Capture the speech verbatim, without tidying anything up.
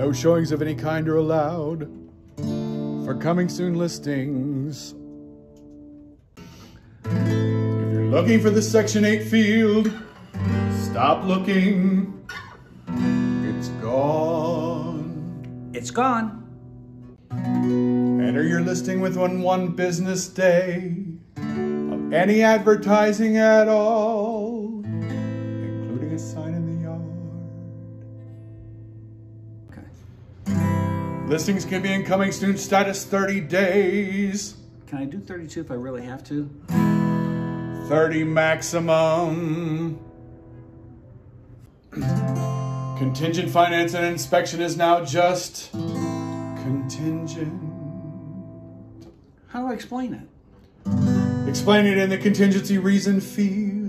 No showings of any kind are allowed for coming soon listings. If you're looking for the Section eight field, stop looking. It's gone. It's gone. Enter your listing within one business day of any advertising at all, including a sign in the yard. Okay. Listings can be in coming soon status thirty days. Can I do thirty-two if I really have to? thirty maximum. Contingent finance and inspection is now just contingent. How do I explain it? Explain it in the contingency reason field.